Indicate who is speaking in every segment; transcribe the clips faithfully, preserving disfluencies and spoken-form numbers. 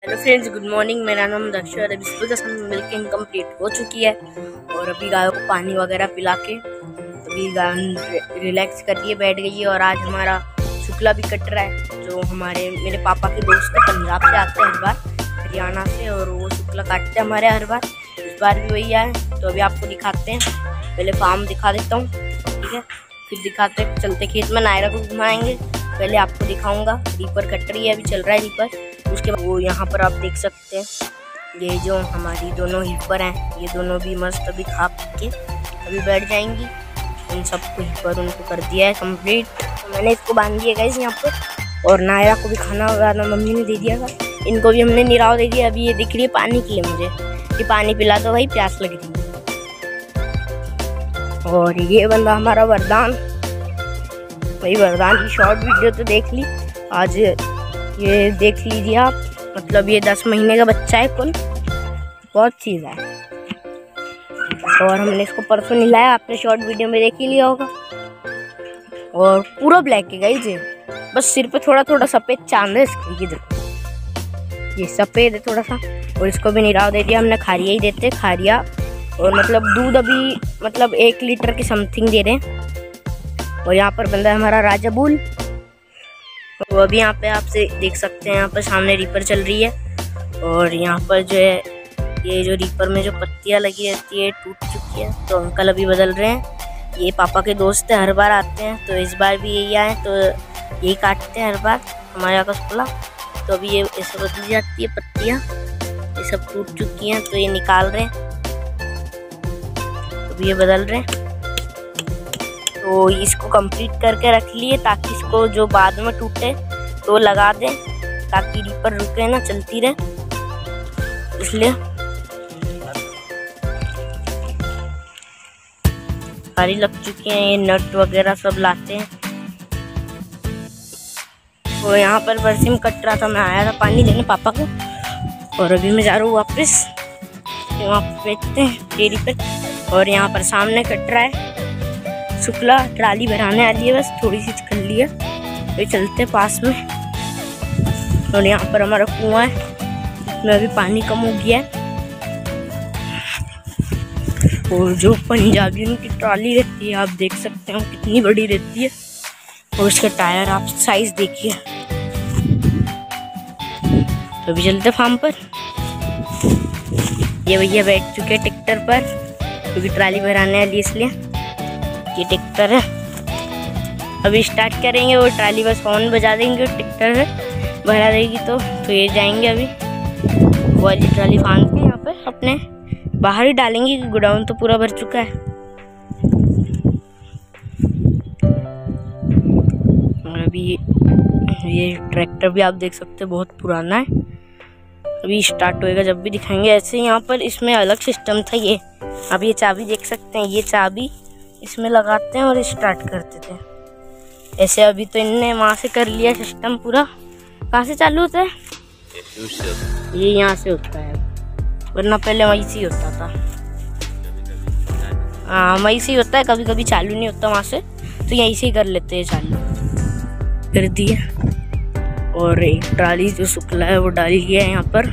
Speaker 1: Hello friends, good morning. मेरा नाम दक्ष है। अभी सुबह दस मिल्क इनकम्प्लीट हो चुकी है और अभी गायों को पानी वगैरह पिला के अभी गाय रिलैक्स कर रही है, बैठ गई है। और आज हमारा शुक्ला भी कट रहा है, जो हमारे मेरे पापा के दोस्त है, पंजाब से आते हैं हर बार, हरियाणा से, और वो शुक्ला काटते हैं हमारे हर बार। इस बार भी वही आए, तो अभी आपको दिखाते हैं। पहले फार्म दिखा देता हूँ, ठीक है, फिर दिखाते चलते खेत में। नायरा को घुमाएंगे, पहले आपको दिखाऊंगा। रीपर कट रही है, अभी चल रहा है रीपर। उसके बाद वो यहाँ पर आप देख सकते हैं, ये जो हमारी दोनों हीपर हैं, ये दोनों भी मस्त अभी खा पी के अभी बैठ जाएंगी। इन सबको हीपर उनको कर दिया है कंप्लीट। तो मैंने इसको बांध दिया गाइस यहाँ पर, और नायरा को भी खाना वगैरह मम्मी ने दे दिया था। इनको भी हमने निराव दे दिया। अभी ये दिख रही है पानी के लिए मुझे, कि पानी पिला दो भाई, प्यास लग रही है। और ये बंदा हमारा वरदान, भाई वरदान की शॉर्ट वीडियो तो देख ली आज, ये देख लीजिए आप। मतलब ये दस महीने का बच्चा है कुल, बहुत चीज़ है। और हमने इसको परसों निलाया, आपने शॉर्ट वीडियो में देख ही लिया होगा। और पूरा ब्लैक है गाइस, ये बस सिर पे थोड़ा थोड़ा सफ़ेद चांद है इसके, ये देखो, ये सफ़ेद है थोड़ा सा। और इसको भी निराव दे दिया हमने, खारिया ही देते खारिया। और मतलब दूध अभी मतलब एक लीटर की समथिंग दे रहे हैं। और यहाँ पर बंदा है हमारा राजा बुल। तो अभी यहाँ पे आपसे देख सकते हैं, यहाँ पर सामने रीपर चल रही है। और यहाँ पर जो है, ये जो रीपर में जो पत्तियाँ लगी रहती है टूट चुकी है, तो अंकल अभी बदल रहे हैं। ये पापा के दोस्त हैं, हर बार आते हैं, तो इस बार भी यही आए, तो यही काटते हैं हर बार हमारे यहाँ का शुक्ला। तो अभी ये ऐसे बदली जाती है पत्तियाँ, ये सब टूट चुकी हैं, तो ये निकाल रहे हैं, तो ये बदल रहे हैं। तो इसको कंप्लीट करके रख लिए, ताकि इसको जो बाद में टूटे तो लगा दें, ताकि रीपर रुके ना, चलती रहे, इसलिए। सारी लग चुकी हैं, ये नट वगैरह सब लाते हैं। तो यहाँ पर बरसिम कट रहा था, मैं आया था पानी देने पापा को, और अभी मैं जा रहा हूँ वापस। वहाँ पे बैठते हैं डेयरी पे। और यहाँ पर सामने कट रहा है शुक्ला, ट्राली भराने वाली है, बस थोड़ी सी कर ली है, तो चलते पास में। और यहाँ पर हमारा कुआं है, इसमें अभी पानी कम हो गया है। और जो पंजाबियों की ट्राली रहती है, आप देख सकते हो कितनी बड़ी रहती है। और उसके टायर आप साइज देखिए। तो अभी चलते फार्म पर। ये भैया बैठ चुके हैं ट्रैक्टर पर, क्योंकि ट्राली भराने वाली, इसलिए। ये ट्रैक्टर है, अभी स्टार्ट करेंगे। वो ट्राली बस हॉर्न बजा देंगे, ट्रैक्टर है भरा देगी, तो तो ये जाएंगे अभी। वो वाली ट्राली फांद के यहाँ पे अपने बाहर ही डालेंगे, कि गोडाउन तो पूरा भर चुका है। और अभी ये ट्रैक्टर भी आप देख सकते हैं बहुत पुराना है, अभी स्टार्ट होएगा जब भी दिखाएंगे। ऐसे यहाँ पर इसमें अलग सिस्टम था। ये अब ये चाबी देख सकते हैं, ये चाबी इसमें लगाते हैं और स्टार्ट करते थे ऐसे। अभी तो इनने वहाँ से कर लिया सिस्टम पूरा। कहाँ से चालू होता है? ये यहाँ से होता है, वरना पहले वहीं से ही होता था। हाँ, वहीं से ही होता है, कभी कभी चालू नहीं होता वहाँ से, तो यहीं से ही कर लेते हैं चालू। कर दिया। और एक ट्राली जो शुक्ला है वो डाली गया है यहाँ पर।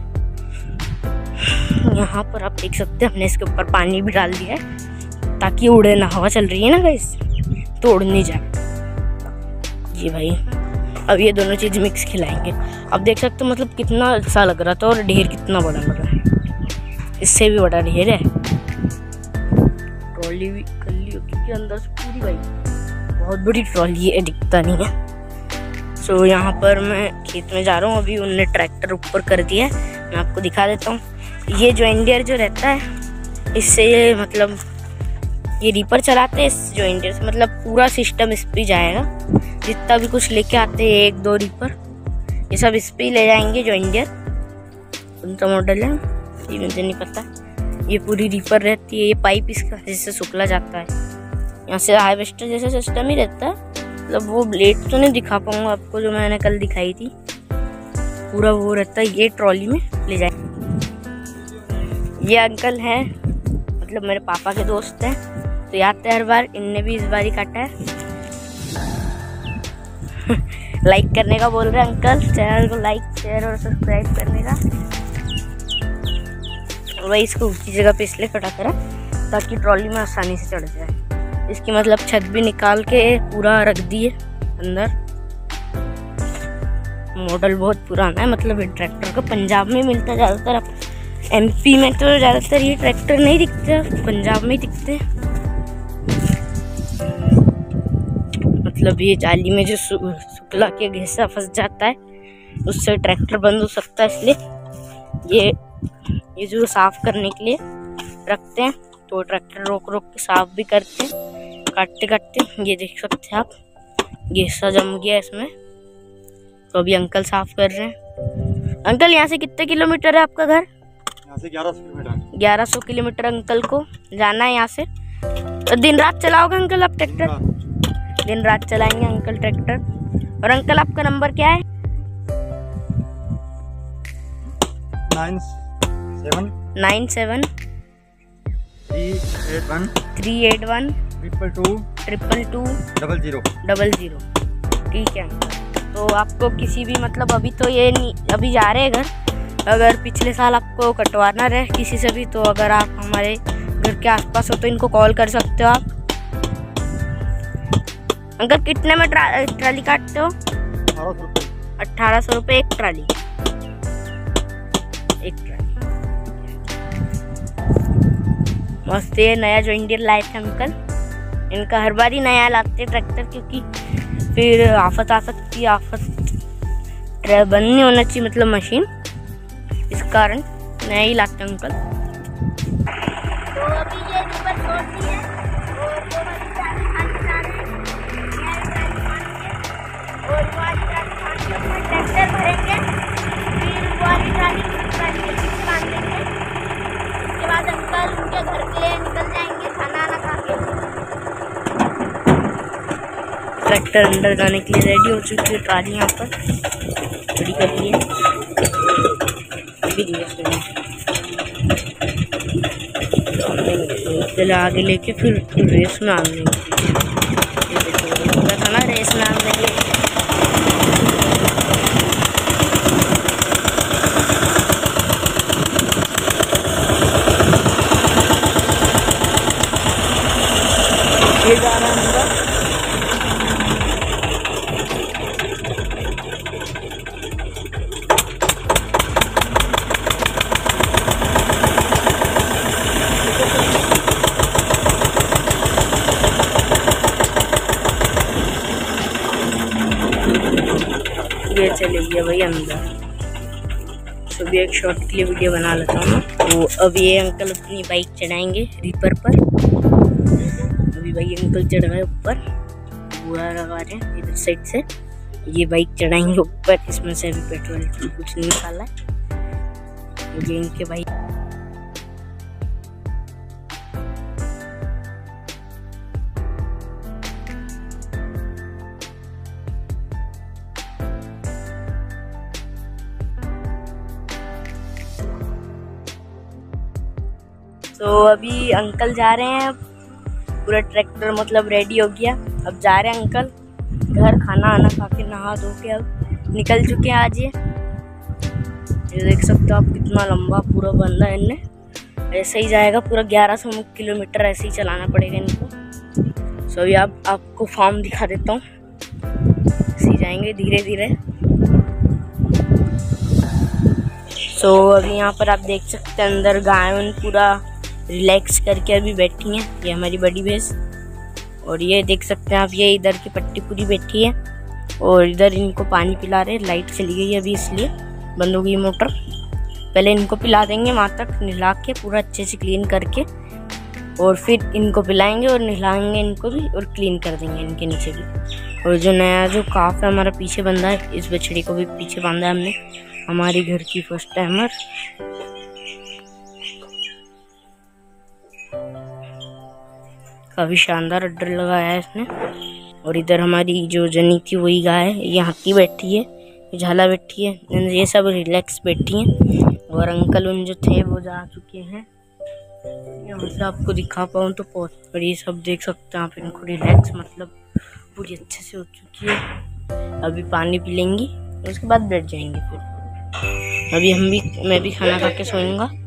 Speaker 1: यहाँ पर आप देख सकते हैं, हमने इसके ऊपर पानी भी डाल दिया है, ताकि उड़े ना। हवा चल रही है ना गाइस, तो उड़ नहीं जाए। जी भाई, अब ये दोनों चीज़ मिक्स खिलाएंगे। अब देख सकते हो मतलब कितना अच्छा लग रहा था, और ढेर कितना बड़ा लग रहा है, इससे भी बड़ा ढेर है। ट्रॉली भी कर ली क्योंकि अंदर से पूरी, भाई बहुत बड़ी ट्रॉली है, दिखता नहीं है। सो यहाँ पर मैं खेत में जा रहा हूँ, अभी उनने ट्रैक्टर ऊपर कर दिया है, मैं आपको दिखा देता हूँ। ये जॉइंडियर जो रहता है, इससे ये मतलब ये रीपर चलाते हैं इस जॉइंडियर से, मतलब पूरा सिस्टम इस पे जाएगा। जितना भी कुछ लेके आते हैं, एक दो रीपर, ये सब इस पे ले जाएंगे जॉइंडियर। कौन सा मॉडल है ये मुझे नहीं पता। ये पूरी रीपर रहती है, ये पाइप इसका जिससे शुक्ला जाता है, यहाँ से हार्वेस्टर जैसा सिस्टम ही रहता है। मतलब वो ब्लेड तो नहीं दिखा पाऊंगा आपको, जो मैंने कल दिखाई थी, पूरा वो रहता है। ये ट्रॉली में ले जाए। ये अंकल हैं, मतलब मेरे पापा के दोस्त हैं, तो याद है हर बार, इनने भी इस बार ही काटा है। लाइक करने का बोल रहे हैं अंकल, चैनल को लाइक शेयर और सब्सक्राइब करने का। वही इसको ऊंची जगह पे इसलिए खड़ा करा ताकि ट्रॉली में आसानी से चढ़ जाए। इसकी मतलब छत भी निकाल के पूरा रख दिए अंदर। मॉडल बहुत पुराना है, मतलब ये ट्रैक्टर का पंजाब में मिलता है ज़्यादातर। अब एमपी में तो ज़्यादातर ये ट्रैक्टर नहीं दिखते, पंजाब में ही दिखते हैं। मतलब ये जाली में जो शुक्ला के घिसा फंस जाता है उससे ट्रैक्टर बंद हो सकता है, इसलिए ये ये जो साफ करने के लिए रखते हैं। तो ट्रैक्टर रोक रोक के साफ भी करते हैं, काटते काटते। ये देख सकते हैं आप, घिसा जम गया इसमें। तो अभी अंकल साफ कर रहे हैं। अंकल यहाँ से कितने किलोमीटर है आपका घर?
Speaker 2: यहाँ से ग्यारह सौ किलोमीटर।
Speaker 1: ग्यारह सौ किलोमीटर अंकल को जाना है यहाँ से। तो दिन रात चलाओगे अंकल आप ट्रैक्टर? दिन रात चलाएंगे अंकल ट्रैक्टर। और अंकल आपका नंबर क्या है?
Speaker 2: Nine seven
Speaker 1: nine seven
Speaker 2: three eight one
Speaker 1: three eight one
Speaker 2: triple two
Speaker 1: triple two
Speaker 2: double zero
Speaker 1: double zero ठीक है। तो आपको किसी भी मतलब अभी तो ये नहीं, अभी जा रहे हैं घर, अगर पिछले साल आपको कटवाना रहे किसी से भी, तो अगर आप हमारे घर के आसपास हो तो इनको कॉल कर सकते हो आप। अंकल कितने में ट्रा, ट्राली काटते हो? अट्ठारह सौ रुपये एक ट्राली। एक ट्राली मस्त। ये नया जो इंडियन लाए थे अंकल, इनका हर बार ही नया लाते ट्रैक्टर, क्योंकि फिर आफत आ सकती है। आफत बंद नहीं होना चाहिए मतलब मशीन, इस कारण नया ही लाते अंकल। तो अभी ये ऊपर छोड़ दी है और वो वाली ट्राली खाली जा रहे हैं। और वो वाली ट्राली खाली उसमें ट्रैक्टर भरेंगे, फिर वो वाली ट्राली ट्राली के पीछे बांध देंगे। उसके बाद अंकल उनके घर के लिए निकल जाएंगे खाना आना खा के। ट्रैक्टर अंदर जाने के लिए रेडी हो चुकी है। ट्राली यहाँ पर खड़ी कर ली है। पहले आगे लेके फिर रेस में आने था ना, रेस में आने लगे। ये जा रहा है अंदर। ये चले गया भाई अंदर। तो भी एक शॉर्ट के लिए वीडियो बना लेता हूँ। तो अब ये अंकल अपनी बाइक चढ़ाएंगे रीपर पर। अभी भाई अंकल चढ़ गए ऊपर, बुआ लगा रहे हैं इधर साइड से। ये बाइक चढ़ाएंगे ऊपर, इसमें से अभी पेट्रोल कुछ नहीं निकाला है। ये इनके भाई तो अभी अंकल जा रहे हैं। पूरा ट्रैक्टर मतलब रेडी हो गया। अब जा रहे हैं अंकल घर, खाना आना खा के नहा धो के अब निकल चुके हैं आज। ये ये देख सकते हो आप, कितना लंबा पूरा बंदा है इनने। ऐसे ही जाएगा पूरा ग्यारह सौ किलोमीटर, ऐसे ही चलाना पड़ेगा इनको। सो अभी आप आपको फार्म दिखा देता हूँ। ऐसे ही जाएंगे धीरे धीरे। सो अभी यहाँ पर आप देख सकते हैं अंदर गाय पूरा रिलैक्स करके अभी बैठी हैं। ये हमारी बड़ी भैंस। और ये देख सकते हैं आप, ये इधर की पट्टी पूरी बैठी है और इधर इनको पानी पिला रहे। लाइट चली गई अभी इसलिए बंद हो गई मोटर। पहले इनको पिला देंगे वहाँ तक, नहला के पूरा अच्छे से क्लीन करके, और फिर इनको पिलाएंगे और नहलाएंगे इनको भी और क्लीन कर देंगे इनके नीचे भी। और जो नया जो काफ है हमारा पीछे बंधा है, इस बछड़ी को भी पीछे बांधा है हमने। हमारी घर की फर्स्ट टाइमर। काफ़ी शानदार अड्डर लगाया है इसने। और इधर हमारी जो जनी थी वही गाय है। ये हाथी बैठी है, झाला बैठी है, ये सब रिलैक्स बैठी हैं। और अंकल उन जो थे वो जा चुके हैं। यहाँ से आपको दिखा पाऊँ तो बहुत बड़ी सब देख सकते हैं आप इनको। रिलैक्स मतलब पूरी अच्छे से हो चुकी है। अभी पानी पी लेंगी, उसके बाद बैठ जाएंगे। फिर अभी हम भी मैं भी खाना खा के सोऊंगा।